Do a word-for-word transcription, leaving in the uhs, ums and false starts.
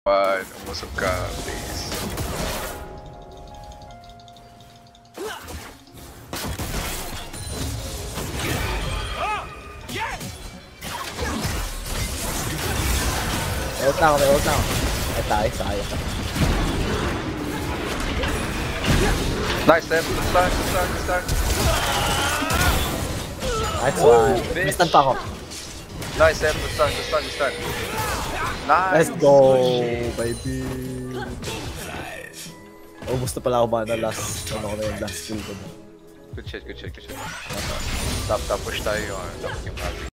Fine, umusog ka, please. May ult na ako, may ult na ako. Ay tayo, sayang. Nice, Steph. Good start, good start, good start. Nice one. Instant pa ako. Nice, Steph. Good start, good start, good start. Nice. Let's go, baby. Oh, gusto pala ako ba na last, ano ko na yung last kill ko. Good shit, good shit, good shit. Top, top push tayo yung, top yung